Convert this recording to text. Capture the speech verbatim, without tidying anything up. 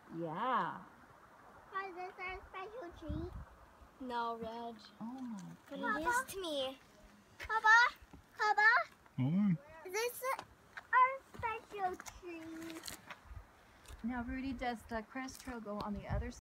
Yeah. Is this our special treat? No, Reg. Oh my But Papa? it is to me. Papa? Papa? Hold on. Is this our special treat? Now, Rudy, does the crest trail go on the other